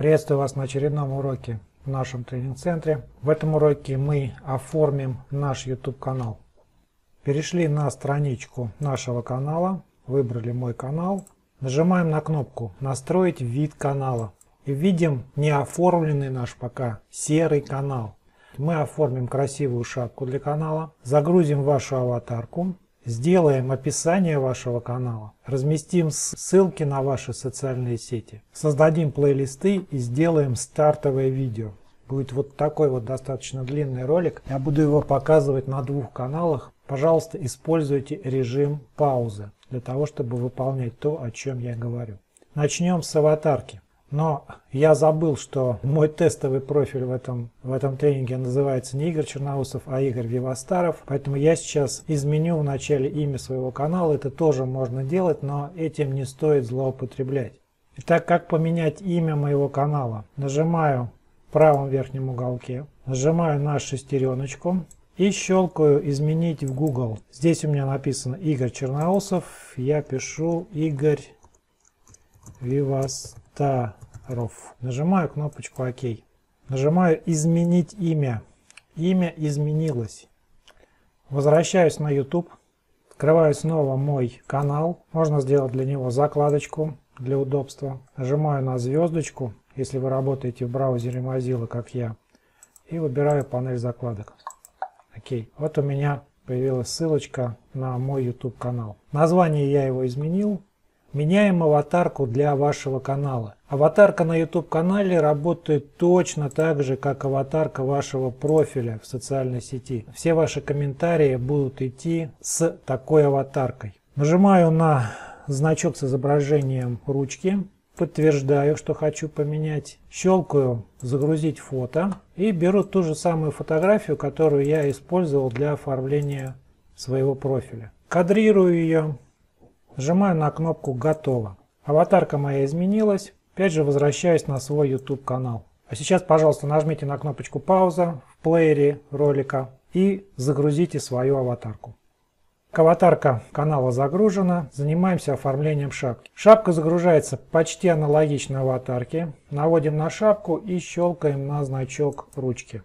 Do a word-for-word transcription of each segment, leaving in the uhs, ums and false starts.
Приветствую вас на очередном уроке в нашем тренинг-центре. В этом уроке мы оформим наш YouTube канал. Перешли на страничку нашего канала, выбрали мой канал, нажимаем на кнопку «Настроить вид канала» и видим неоформленный наш пока серый канал. Мы оформим красивую шапку для канала, загрузим вашу аватарку, сделаем описание вашего канала, разместим ссылки на ваши социальные сети, создадим плейлисты и сделаем стартовое видео. Будет вот такой вот достаточно длинный ролик. Я буду его показывать на двух каналах. Пожалуйста, используйте режим паузы для того, чтобы выполнять то, о чем я говорю. Начнем с аватарки. Но я забыл, что мой тестовый профиль в этом, в этом тренинге называется не Игорь Черноусов, а Игорь Вивастаров. Поэтому я сейчас изменю в начале имя своего канала. Это тоже можно делать, но этим не стоит злоупотреблять. Итак, как поменять имя моего канала? Нажимаю в правом верхнем уголке, нажимаю на шестереночку и щелкаю «Изменить в Google». Здесь у меня написано Игорь Черноусов. Я пишу Игорь Вивастаров. Нажимаю кнопочку ОК. Нажимаю «Изменить имя». Имя изменилось. Возвращаюсь на YouTube. Открываю снова мой канал. Можно сделать для него закладочку для удобства. Нажимаю на звездочку, если вы работаете в браузере Mozilla, как я. И выбираю панель закладок. Окей. Вот у меня появилась ссылочка на мой YouTube канал. Название я его изменил. Меняем аватарку для вашего канала. Аватарка на YouTube канале работает точно так же, как аватарка вашего профиля в социальной сети. Все ваши комментарии будут идти с такой аватаркой. Нажимаю на значок с изображением ручки. Подтверждаю, что хочу поменять. Щелкаю «Загрузить фото» и беру ту же самую фотографию, которую я использовал для оформления своего профиля. Кадрирую ее. Нажимаю на кнопку «Готово». Аватарка моя изменилась. Опять же возвращаюсь на свой YouTube канал. А сейчас, пожалуйста, нажмите на кнопочку «Пауза» в плеере ролика и загрузите свою аватарку. Аватарка канала загружена. Занимаемся оформлением шапки. Шапка загружается почти аналогично аватарке. Наводим на шапку и щелкаем на значок ручки.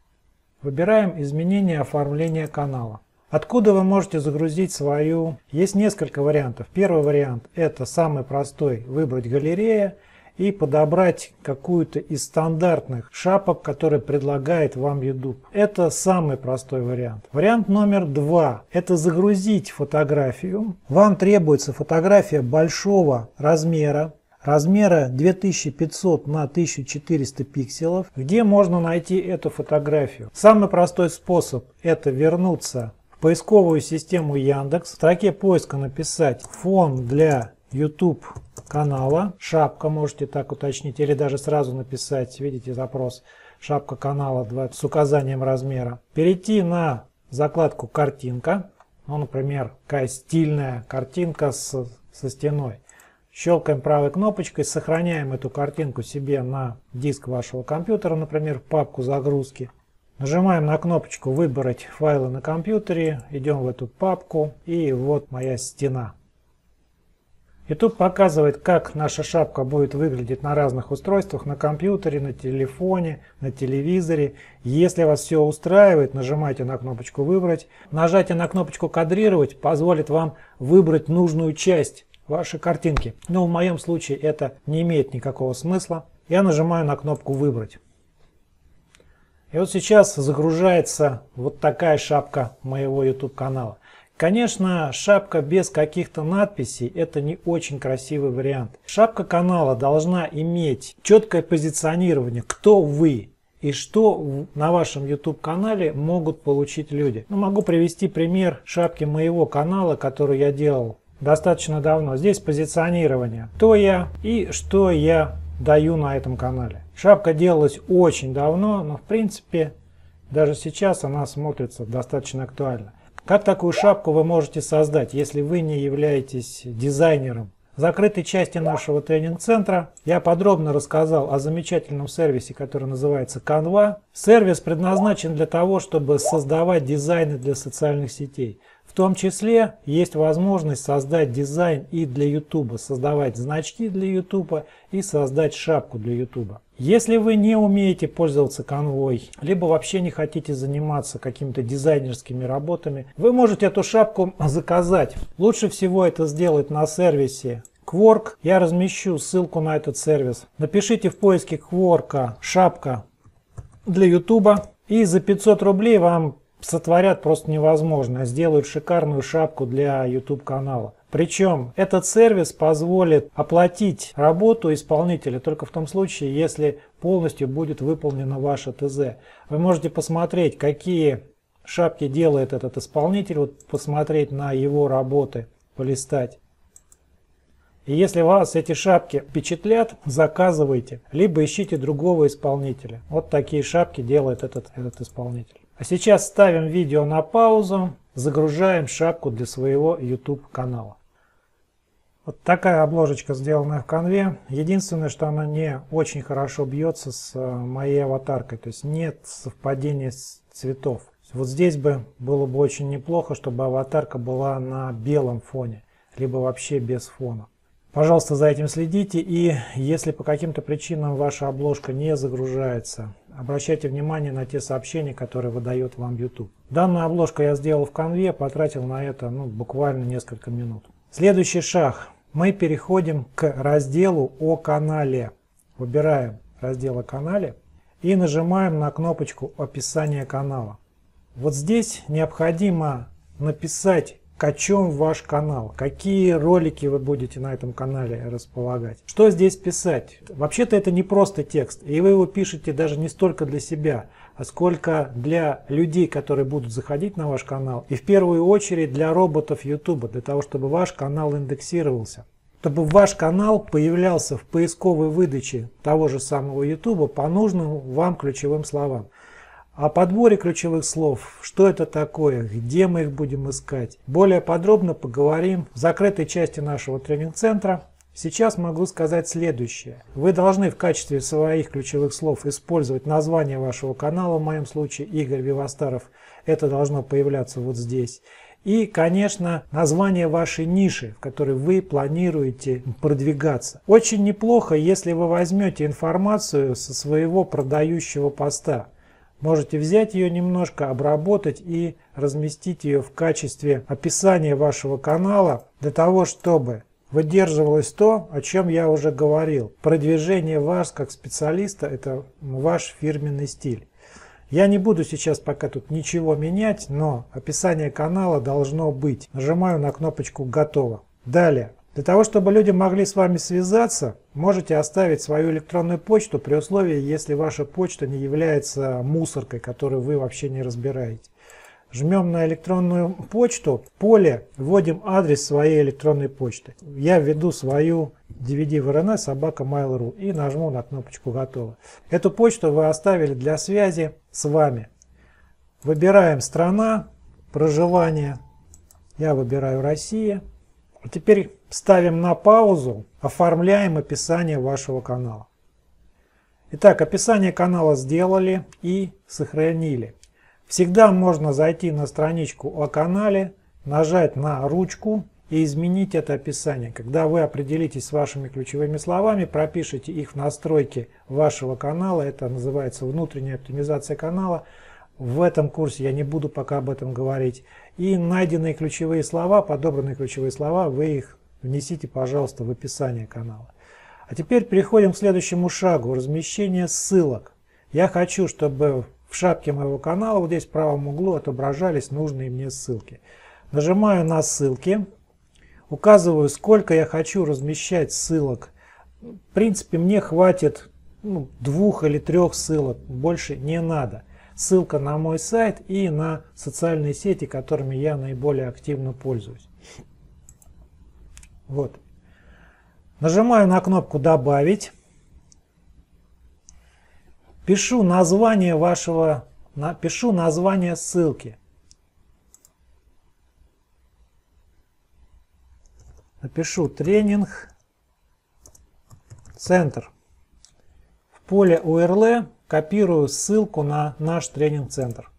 Выбираем изменение оформления канала. Откуда вы можете загрузить свою? Есть несколько вариантов. Первый вариант – это самый простой. Выбрать галерея и подобрать какую-то из стандартных шапок, которые предлагает вам YouTube. Это самый простой вариант. Вариант номер два – это загрузить фотографию. Вам требуется фотография большого размера. Размера две тысячи пятьсот на тысячу четыреста пикселов. Где можно найти эту фотографию? Самый простой способ – это вернуться в поисковую систему Яндекс. В строке поиска написать «Фон для YouTube канала». Шапка, можете так уточнить. Или даже сразу написать, видите, запрос «Шапка канала» с указанием размера. Перейти на закладку «Картинка». Ну, например, такая стильная картинка с, со стеной. Щелкаем правой кнопочкой, сохраняем эту картинку себе на диск вашего компьютера, например, в папку загрузки. Нажимаем на кнопочку «Выбрать файлы на компьютере», идем в эту папку, и вот моя стена. YouTube показывает, как наша шапка будет выглядеть на разных устройствах, на компьютере, на телефоне, на телевизоре. Если вас все устраивает, нажимайте на кнопочку «Выбрать». Нажатие на кнопочку «Кадрировать» позволит вам выбрать нужную часть вашей картинки. Но в моем случае это не имеет никакого смысла. Я нажимаю на кнопку «Выбрать». И вот сейчас загружается вот такая шапка моего YouTube канала. Конечно, шапка без каких-то надписей – это не очень красивый вариант. Шапка канала должна иметь четкое позиционирование, кто вы и что на вашем YouTube канале могут получить люди. Ну, могу привести пример шапки моего канала, который я делал достаточно давно. Здесь позиционирование, кто я и что я даю на этом канале. Шапка делалась очень давно, но в принципе даже сейчас она смотрится достаточно актуально. Как такую шапку вы можете создать, если вы не являетесь дизайнером? В закрытой части нашего тренинг-центра я подробно рассказал о замечательном сервисе, который называется Canva. Сервис предназначен для того, чтобы создавать дизайны для социальных сетей. В том числе есть возможность создать дизайн и для YouTube, создавать значки для YouTube и создать шапку для YouTube. Если вы не умеете пользоваться Canva, либо вообще не хотите заниматься какими-то дизайнерскими работами, вы можете эту шапку заказать. Лучше всего это сделать на сервисе Quark. Я размещу ссылку на этот сервис. Напишите в поиске Quark шапка для YouTube, и за пятьсот рублей вам сотворят просто невозможно. Сделают шикарную шапку для YouTube канала. Причем этот сервис позволит оплатить работу исполнителя только в том случае, если полностью будет выполнена ваша ТЗ. Вы можете посмотреть, какие шапки делает этот исполнитель, вот посмотреть на его работы, полистать. И если вас эти шапки впечатлят, заказывайте, либо ищите другого исполнителя. Вот такие шапки делает этот, этот исполнитель. А сейчас ставим видео на паузу, загружаем шапку для своего YouTube канала. Вот такая обложечка, сделанная в Canva. Единственное, что она не очень хорошо бьется с моей аватаркой, то есть нет совпадения цветов. Вот здесь бы было бы очень неплохо, чтобы аватарка была на белом фоне, либо вообще без фона. Пожалуйста, за этим следите, и если по каким-то причинам ваша обложка не загружается, обращайте внимание на те сообщения, которые выдает вам YouTube. Данную обложку я сделал в Canva, потратил на это ну, буквально несколько минут. Следующий шаг. Мы переходим к разделу «О канале». Выбираем раздел «О канале» и нажимаем на кнопочку «Описание канала». Вот здесь необходимо написать, о чем ваш канал, какие ролики вы будете на этом канале располагать. Что здесь писать? Вообще-то это не просто текст, и вы его пишете даже не столько для себя, а сколько для людей, которые будут заходить на ваш канал, и в первую очередь для роботов YouTube, для того, чтобы ваш канал индексировался. Чтобы ваш канал появлялся в поисковой выдаче того же самого YouTube по нужным вам ключевым словам. О подборе ключевых слов, что это такое, где мы их будем искать. Более подробно поговорим в закрытой части нашего тренинг-центра. Сейчас могу сказать следующее. Вы должны в качестве своих ключевых слов использовать название вашего канала, в моем случае Игорь Вивастаров. Это должно появляться вот здесь. И, конечно, название вашей ниши, в которой вы планируете продвигаться. Очень неплохо, если вы возьмете информацию со своего продающего поста. Можете взять ее немножко, обработать и разместить ее в качестве описания вашего канала, для того, чтобы выдерживалось то, о чем я уже говорил. Продвижение вас как специалиста – это ваш фирменный стиль. Я не буду сейчас пока тут ничего менять, но описание канала должно быть. Нажимаю на кнопочку «Готово». Далее. Для того, чтобы люди могли с вами связаться, можете оставить свою электронную почту при условии, если ваша почта не является мусоркой, которую вы вообще не разбираете. Жмем на электронную почту, в поле вводим адрес своей электронной почты. Я введу свою ди ви ди ви эр эн эс собака mail точка ру и нажму на кнопочку «Готово». Эту почту вы оставили для связи с вами. Выбираем страна проживания. Я выбираю Россия. Теперь ставим на паузу, оформляем описание вашего канала. Итак, описание канала сделали и сохранили. Всегда можно зайти на страничку о канале, нажать на ручку и изменить это описание. Когда вы определитесь с вашими ключевыми словами, пропишите их в настройки вашего канала, это называется внутренняя оптимизация канала. В этом курсе я не буду пока об этом говорить. И найденные ключевые слова, подобранные ключевые слова, вы их внесите, пожалуйста, в описание канала. А теперь переходим к следующему шагу. Размещение ссылок. Я хочу, чтобы в шапке моего канала, вот здесь в правом углу, отображались нужные мне ссылки. Нажимаю на ссылки. Указываю, сколько я хочу размещать ссылок. В принципе, мне хватит ну, двух или трех ссылок. Больше не надо. Ссылка на мой сайт и на социальные сети, которыми я наиболее активно пользуюсь. Вот. Нажимаю на кнопку «Добавить». Пишу название вашего, пишу название ссылки. Напишу «Тренинг Центр». В поле ю ар эл копирую ссылку на наш тренинг-центр.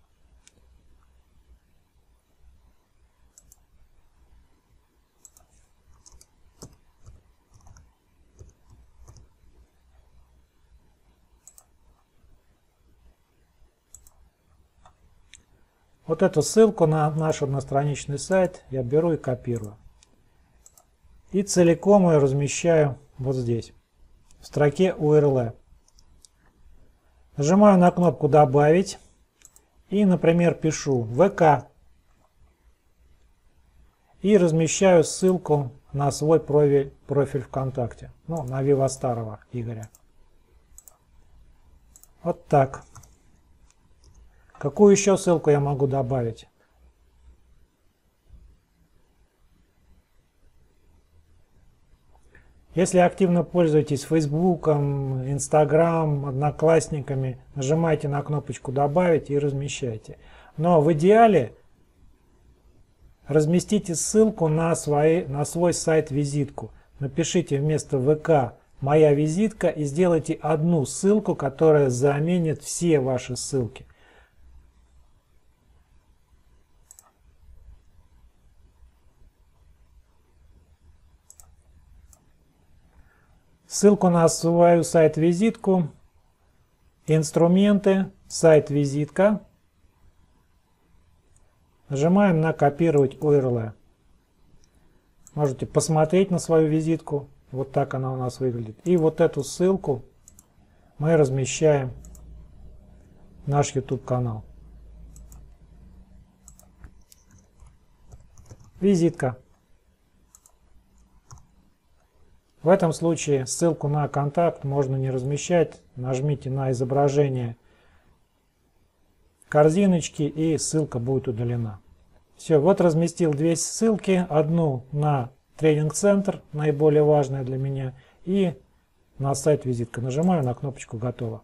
Вот эту ссылку на наш одностраничный сайт я беру и копирую. И целиком ее размещаю вот здесь, в строке ю ар эл. Нажимаю на кнопку «Добавить» и, например, пишу вэ ка и размещаю ссылку на свой профиль, профиль ВКонтакте, ну, на Вивастарова Игоря. Вот так. Какую еще ссылку я могу добавить? Если активно пользуетесь Фейсбуком, Инстаграм, Одноклассниками, нажимайте на кнопочку «Добавить» и размещайте. Но в идеале разместите ссылку на, свои, на свой сайт-визитку. Напишите вместо вэ ка «Моя визитка» и сделайте одну ссылку, которая заменит все ваши ссылки. Ссылку на свою сайт-визитку, инструменты, сайт-визитка. Нажимаем на «Копировать ю ар эл». Можете посмотреть на свою визитку. Вот так она у нас выглядит. И вот эту ссылку мы размещаем в наш YouTube канал. Визитка. В этом случае ссылку на контакт можно не размещать. Нажмите на изображение корзиночки и ссылка будет удалена. Все, вот разместил две ссылки. Одну на тренинг-центр, наиболее важная для меня, и на сайт-визитка. Нажимаю на кнопочку «Готово».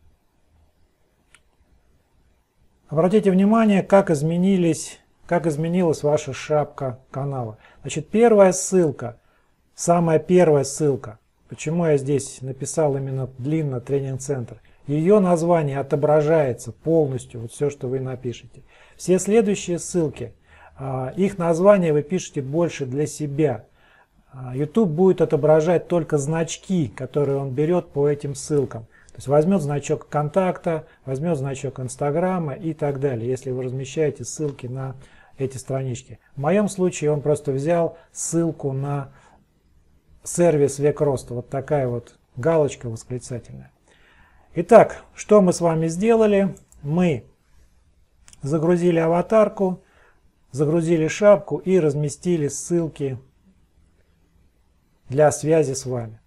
Обратите внимание, как изменились, как изменилась ваша шапка канала. Значит, первая ссылка. Самая первая ссылка, почему я здесь написал именно длинно тренинг-центр, ее название отображается полностью, вот все, что вы напишете. Все следующие ссылки, их название вы пишете больше для себя. YouTube будет отображать только значки, которые он берет по этим ссылкам. То есть возьмет значок контакта, возьмет значок Инстаграма и так далее, если вы размещаете ссылки на эти странички. В моем случае он просто взял ссылку на сервис «Век роста». Вот такая вот галочка восклицательная. Итак, что мы с вами сделали? Мы загрузили аватарку, загрузили шапку и разместили ссылки для связи с вами.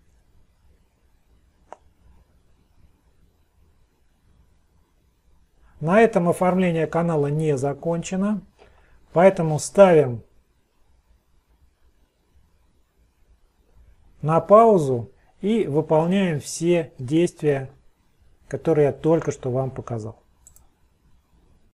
На этом оформление канала не закончено, поэтому ставим на паузу и выполняем все действия, которые я только что вам показал.